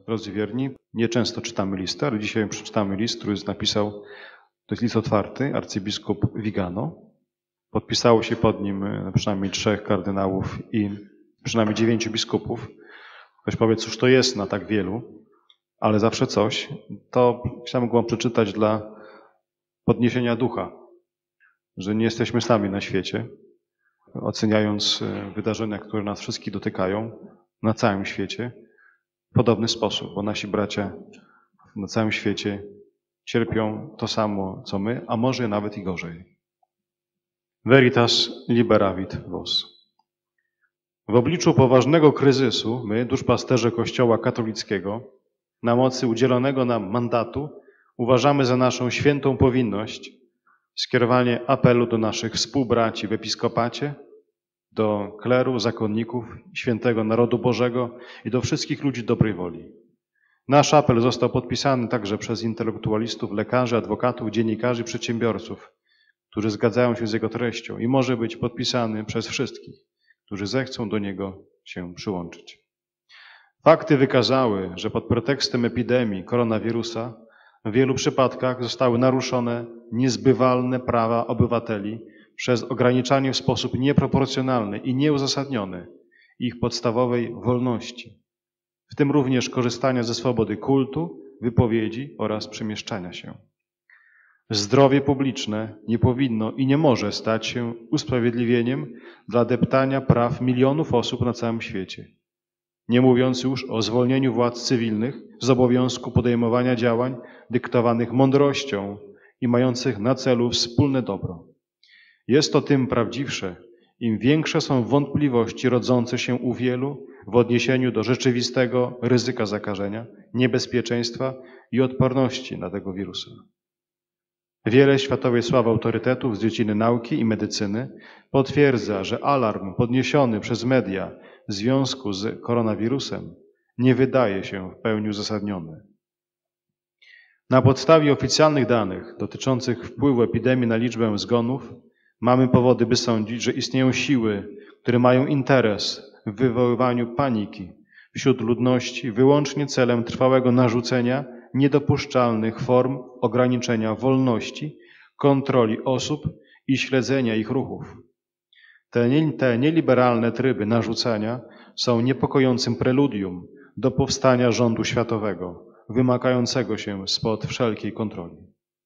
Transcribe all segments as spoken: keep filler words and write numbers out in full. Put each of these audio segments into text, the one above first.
drodzy wierni, nieczęsto czytamy listy, ale dzisiaj przeczytamy list, który napisał, to jest list otwarty, arcybiskup Vigano. Podpisało się pod nim przynajmniej trzech kardynałów i przynajmniej dziewięciu biskupów. Ktoś powie, cóż to jest na tak wielu, ale zawsze coś. To chciałbym wam przeczytać dla podniesienia ducha, że nie jesteśmy sami na świecie, oceniając wydarzenia, które nas wszystkich dotykają na całym świecie w podobny sposób, bo nasi bracia na całym świecie cierpią to samo, co my, a może nawet i gorzej. Veritas liberavit vos. W obliczu poważnego kryzysu my, duszpasterze Kościoła katolickiego, na mocy udzielonego nam mandatu, uważamy za naszą świętą powinność skierowanie apelu do naszych współbraci w episkopacie, do kleru, zakonników, świętego narodu Bożego i do wszystkich ludzi dobrej woli. Nasz apel został podpisany także przez intelektualistów, lekarzy, adwokatów, dziennikarzy, przedsiębiorców, którzy zgadzają się z jego treścią i może być podpisany przez wszystkich, którzy zechcą do niego się przyłączyć. Fakty wykazały, że pod pretekstem epidemii koronawirusa w wielu przypadkach zostały naruszone niezbywalne prawa obywateli przez ograniczanie w sposób nieproporcjonalny i nieuzasadniony ich podstawowej wolności, w tym również korzystania ze swobody kultu, wypowiedzi oraz przemieszczania się. Zdrowie publiczne nie powinno i nie może stać się usprawiedliwieniem dla deptania praw milionów osób na całym świecie. Nie mówiąc już o zwolnieniu władz cywilnych z obowiązku podejmowania działań dyktowanych mądrością i mających na celu wspólne dobro. Jest to tym prawdziwsze, im większe są wątpliwości rodzące się u wielu w odniesieniu do rzeczywistego ryzyka zakażenia, niebezpieczeństwa i odporności na tego wirusa. Wiele światowej sławy autorytetów z dziedziny nauki i medycyny potwierdza, że alarm podniesiony przez media w związku z koronawirusem nie wydaje się w pełni uzasadniony. Na podstawie oficjalnych danych dotyczących wpływu epidemii na liczbę zgonów mamy powody, by sądzić, że istnieją siły, które mają interes w wywoływaniu paniki wśród ludności wyłącznie celem trwałego narzucenia niedopuszczalnych form ograniczenia wolności, kontroli osób i śledzenia ich ruchów. Te, nie, te nieliberalne tryby narzucania są niepokojącym preludium do powstania rządu światowego, wymagającego się spod wszelkiej kontroli.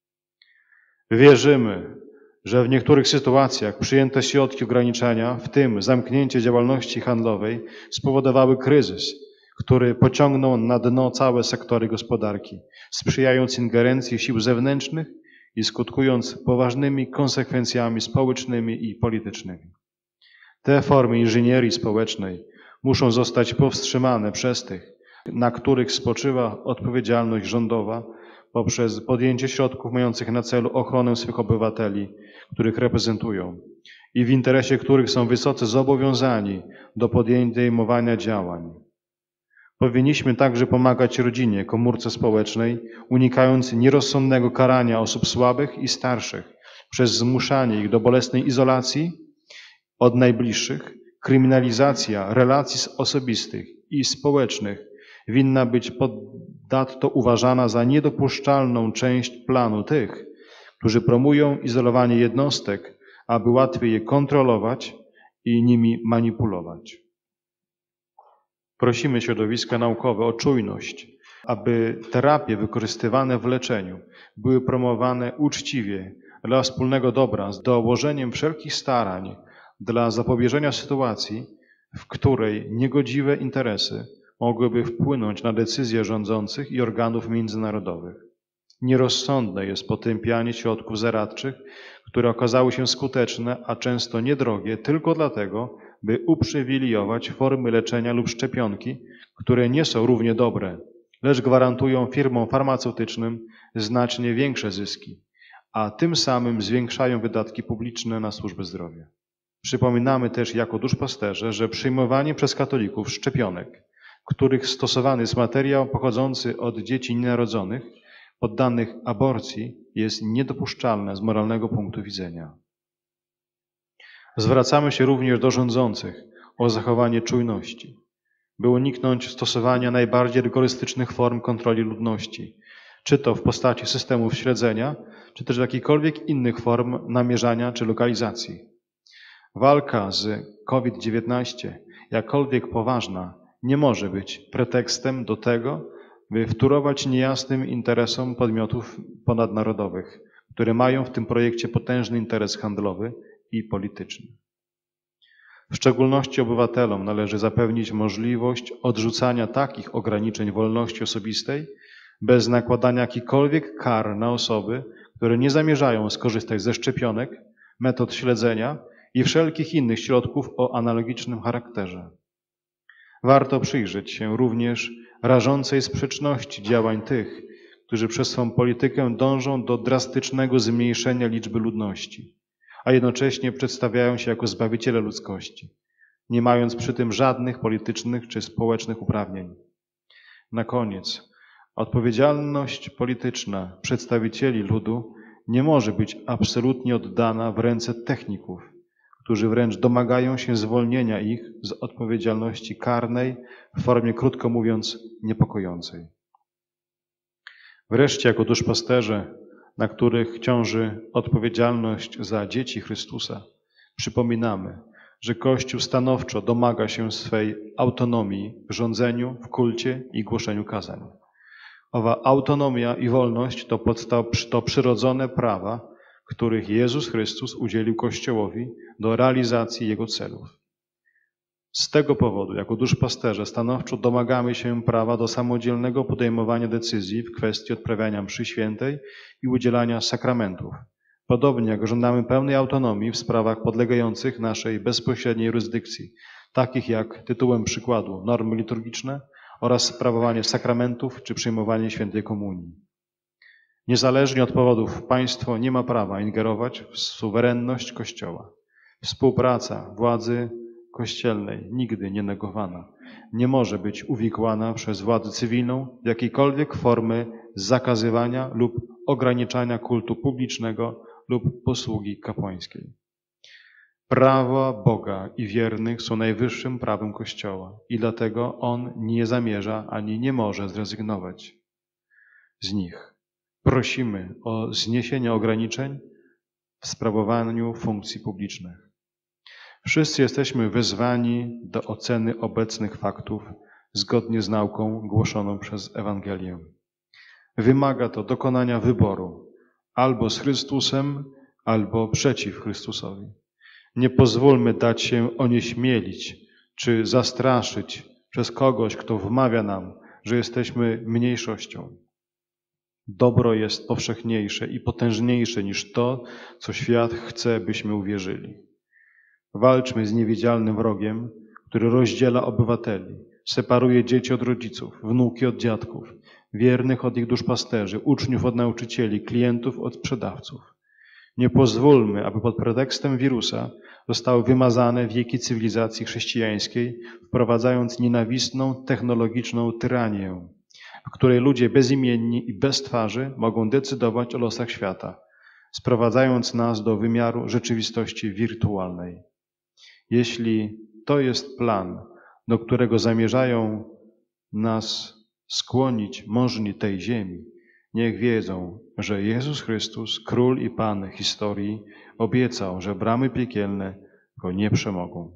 Wierzymy, że w niektórych sytuacjach przyjęte środki ograniczenia, w tym zamknięcie działalności handlowej, spowodowały kryzys, który pociągnął na dno całe sektory gospodarki, sprzyjając ingerencji sił zewnętrznych i skutkując poważnymi konsekwencjami społecznymi i politycznymi. Te formy inżynierii społecznej muszą zostać powstrzymane przez tych, na których spoczywa odpowiedzialność rządowa poprzez podjęcie środków mających na celu ochronę swych obywateli, których reprezentują i w interesie których są wysoce zobowiązani do podejmowania działań. Powinniśmy także pomagać rodzinie, komórce społecznej, unikając nierozsądnego karania osób słabych i starszych przez zmuszanie ich do bolesnej izolacji od najbliższych. Kryminalizacja relacji osobistych i społecznych winna być ponadto uważana za niedopuszczalną część planu tych, którzy promują izolowanie jednostek, aby łatwiej je kontrolować i nimi manipulować. Prosimy środowiska naukowe o czujność, aby terapie wykorzystywane w leczeniu były promowane uczciwie dla wspólnego dobra z dołożeniem wszelkich starań dla zapobieżenia sytuacji, w której niegodziwe interesy mogłyby wpłynąć na decyzje rządzących i organów międzynarodowych. Nierozsądne jest potępianie środków zaradczych, które okazały się skuteczne, a często niedrogie, tylko dlatego, by uprzywilejować formy leczenia lub szczepionki, które nie są równie dobre, lecz gwarantują firmom farmaceutycznym znacznie większe zyski, a tym samym zwiększają wydatki publiczne na służbę zdrowia. Przypominamy też jako duszpasterze, że przyjmowanie przez katolików szczepionek, których stosowany jest materiał pochodzący od dzieci nienarodzonych, poddanych aborcji, jest niedopuszczalne z moralnego punktu widzenia. Zwracamy się również do rządzących o zachowanie czujności. by uniknąć stosowania najbardziej rygorystycznych form kontroli ludności, czy to w postaci systemów śledzenia, czy też jakichkolwiek innych form namierzania czy lokalizacji. Walka z COVID dziewiętnaście, jakkolwiek poważna, nie może być pretekstem do tego, by wtórować niejasnym interesom podmiotów ponadnarodowych, które mają w tym projekcie potężny interes handlowy i polityczny. W szczególności obywatelom należy zapewnić możliwość odrzucania takich ograniczeń wolności osobistej bez nakładania jakichkolwiek kar na osoby, które nie zamierzają skorzystać ze szczepionek, metod śledzenia i wszelkich innych środków o analogicznym charakterze. Warto przyjrzeć się również rażącej sprzeczności działań tych, którzy przez swą politykę dążą do drastycznego zmniejszenia liczby ludności, a jednocześnie przedstawiają się jako zbawiciele ludzkości, nie mając przy tym żadnych politycznych czy społecznych uprawnień. Na koniec, odpowiedzialność polityczna przedstawicieli ludu nie może być absolutnie oddana w ręce techników, którzy wręcz domagają się zwolnienia ich z odpowiedzialności karnej w formie, krótko mówiąc, niepokojącej. Wreszcie, jako duszpasterze, na których ciąży odpowiedzialność za dzieci Chrystusa, przypominamy, że Kościół stanowczo domaga się swej autonomii w rządzeniu, w kulcie i głoszeniu kazań. Owa autonomia i wolność to, podstaw, to przyrodzone prawa, których Jezus Chrystus udzielił Kościołowi do realizacji Jego celów. Z tego powodu, jako duszpasterze, stanowczo domagamy się prawa do samodzielnego podejmowania decyzji w kwestii odprawiania mszy świętej i udzielania sakramentów, podobnie jak żądamy pełnej autonomii w sprawach podlegających naszej bezpośredniej jurysdykcji, takich jak tytułem przykładu normy liturgiczne oraz sprawowanie sakramentów czy przyjmowanie świętej komunii. Niezależnie od powodów państwo nie ma prawa ingerować w suwerenność Kościoła. Współpraca władzy kościelnej, nigdy nie negowana, nie może być uwikłana przez władzę cywilną w jakiejkolwiek formy zakazywania lub ograniczania kultu publicznego lub posługi kapłańskiej. Prawa Boga i wiernych są najwyższym prawem Kościoła i dlatego On nie zamierza ani nie może zrezygnować z nich. Prosimy o zniesienie ograniczeń w sprawowaniu funkcji publicznych. Wszyscy jesteśmy wezwani do oceny obecnych faktów zgodnie z nauką głoszoną przez Ewangelię. Wymaga to dokonania wyboru albo z Chrystusem, albo przeciw Chrystusowi. Nie pozwólmy dać się onieśmielić czy zastraszyć przez kogoś, kto wmawia nam, że jesteśmy mniejszością. Dobro jest powszechniejsze i potężniejsze niż to, co świat chce, byśmy uwierzyli. Walczmy z niewidzialnym wrogiem, który rozdziela obywateli, separuje dzieci od rodziców, wnuki od dziadków, wiernych od ich duszpasterzy, uczniów od nauczycieli, klientów od sprzedawców. Nie pozwólmy, aby pod pretekstem wirusa zostały wymazane wieki cywilizacji chrześcijańskiej, wprowadzając nienawistną, technologiczną tyranię, w której ludzie bezimienni i bez twarzy mogą decydować o losach świata, sprowadzając nas do wymiaru rzeczywistości wirtualnej. Jeśli to jest plan, do którego zamierzają nas skłonić możni tej ziemi, niech wiedzą, że Jezus Chrystus, Król i Pan historii, obiecał, że bramy piekielne go nie przemogą.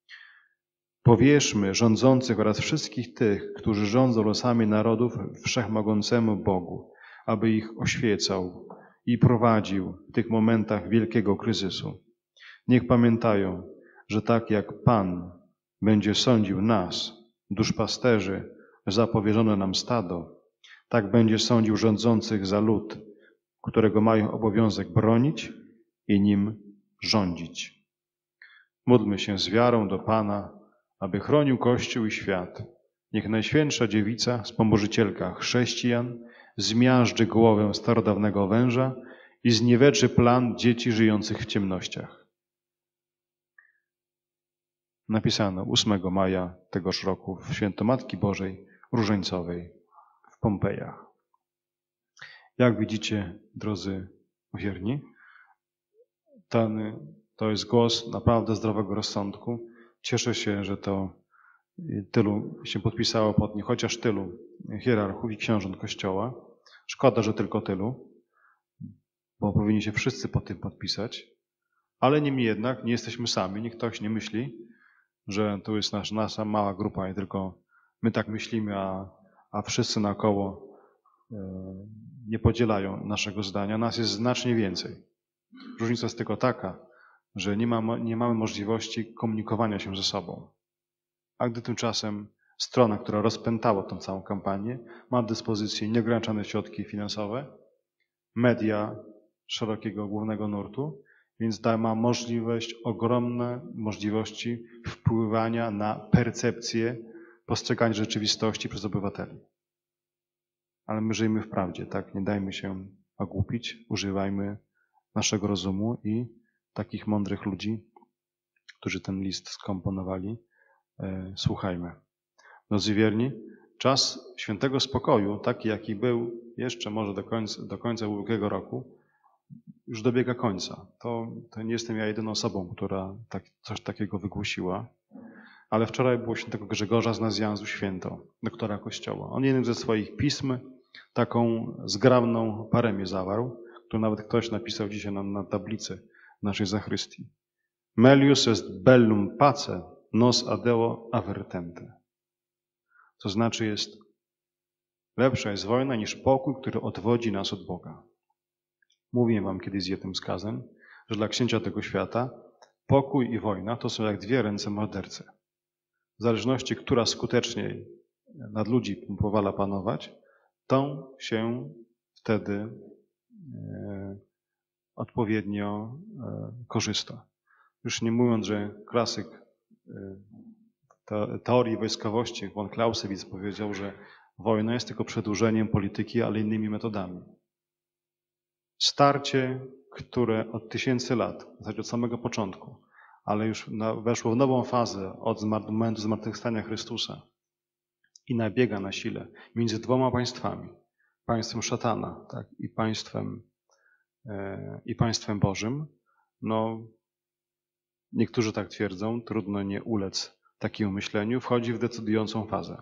Powierzmy rządzących oraz wszystkich tych, którzy rządzą losami narodów, wszechmogącemu Bogu, aby ich oświecał i prowadził w tych momentach wielkiego kryzysu. Niech pamiętają, że tak jak Pan będzie sądził nas, duszpasterzy, za powierzone nam stado, tak będzie sądził rządzących za lud, którego mają obowiązek bronić i nim rządzić. Módlmy się z wiarą do Pana, aby chronił Kościół i świat. Niech Najświętsza Dziewica, wspomożycielka chrześcijan, zmiażdży głowę starodawnego węża i zniweczy plan dzieci żyjących w ciemnościach. Napisano ósmego maja tegoż roku w Święto Matki Bożej Różańcowej w Pompejach. Jak widzicie, drodzy wierni, ten, to jest głos naprawdę zdrowego rozsądku. Cieszę się, że to tylu się podpisało pod nim, chociaż tylu hierarchów i książąt Kościoła. Szkoda, że tylko tylu, bo powinni się wszyscy pod tym podpisać. Ale niemniej jednak nie jesteśmy sami. Nikt ktoś nie myśli, że tu jest nasz, nasza mała grupa i tylko my tak myślimy, a, a wszyscy naokoło nie podzielają naszego zdania. Nas jest znacznie więcej. Różnica jest tylko taka, że nie, ma, nie mamy możliwości komunikowania się ze sobą. A gdy tymczasem strona, która rozpętała tą całą kampanię, ma do dyspozycji nieograniczone środki finansowe, media szerokiego głównego nurtu, więc da, ma możliwość, ogromne możliwości wpływania na percepcję, postrzeganie rzeczywistości przez obywateli. Ale my żyjmy w prawdzie, tak? Nie dajmy się ogłupić, używajmy naszego rozumu i takich mądrych ludzi, którzy ten list skomponowali, e, słuchajmy. Drodzy wierni, czas świętego spokoju, taki jaki był jeszcze może do końca, do końca ubiegłego roku, już dobiega końca. To, to nie jestem ja jedyną osobą, która tak, coś takiego wygłosiła, ale wczoraj było świętego Grzegorza z Nazjanzu Święto, doktora Kościoła. On jednym ze swoich pism taką zgrabną paremię zawarł, którą nawet ktoś napisał dzisiaj na, na tablicy naszej zachrystii. Melius est bellum pace, nos adeo avertente. To znaczy jest lepsza jest wojna niż pokój, który odwodzi nas od Boga. Mówiłem wam kiedyś z jednym skazem, że dla księcia tego świata pokój i wojna to są jak dwie ręce mordercy. W zależności, która skuteczniej nad ludzi powala panować, tą się wtedy e, odpowiednio e, korzysta. Już nie mówiąc, że klasyk e, teorii wojskowości von Clausewitz powiedział, że wojna jest tylko przedłużeniem polityki, ale innymi metodami. Starcie, które od tysięcy lat, w zasadzie od samego początku, ale już na, weszło w nową fazę od momentu zmartwychwstania Chrystusa i nabiega na sile między dwoma państwami, państwem szatana, tak, i państwem e, i państwem Bożym, no niektórzy tak twierdzą, trudno nie ulec takiemu myśleniu, wchodzi w decydującą fazę.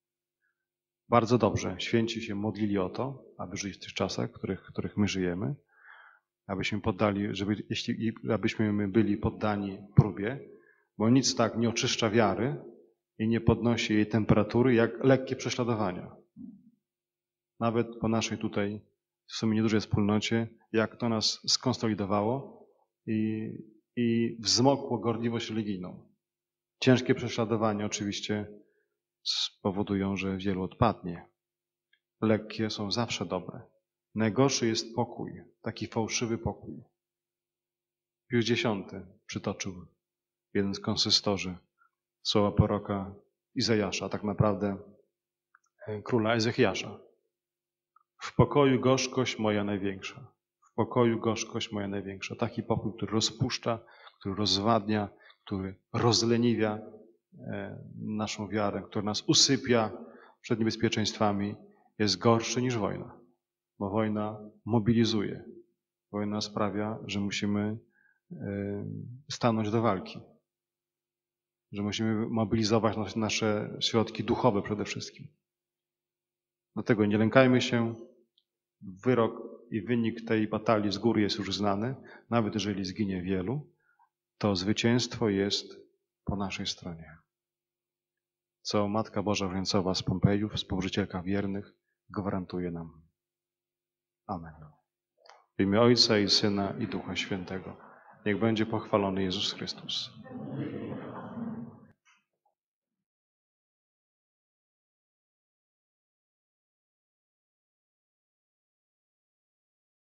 Bardzo dobrze, święci się modlili o to, aby żyć w tych czasach, w których, w których my żyjemy, abyśmy poddali, żeby, jeśli, abyśmy my byli poddani próbie, bo nic tak nie oczyszcza wiary i nie podnosi jej temperatury, jak lekkie prześladowania. Nawet po naszej tutaj w sumie niedużej wspólnocie, jak to nas skonsolidowało i, i wzmokło gorliwość religijną. Ciężkie prześladowania oczywiście spowodują, że wielu odpadnie. Lekkie są zawsze dobre. Najgorszy jest pokój, taki fałszywy pokój. Pius Dziesiąty przytoczył jeden z konsystorzy słowa proroka Izajasza, tak naprawdę króla Ezechiasza. W pokoju gorzkość moja największa. W pokoju gorzkość moja największa. Taki pokój, który rozpuszcza, który rozwadnia, który rozleniwia naszą wiarę, który nas usypia przed niebezpieczeństwami, jest gorszy niż wojna. Bo wojna mobilizuje. Wojna sprawia, że musimy stanąć do walki. Że musimy mobilizować nasze środki duchowe przede wszystkim. Dlatego nie lękajmy się. Wyrok i wynik tej batalii z góry jest już znany. Nawet jeżeli zginie wielu, to zwycięstwo jest po naszej stronie. Co Matka Boża Różańcowa z Pompejów, współżycielka wiernych, gwarantuje nam. Amen. W imię Ojca i Syna i Ducha Świętego. Niech będzie pochwalony Jezus Chrystus.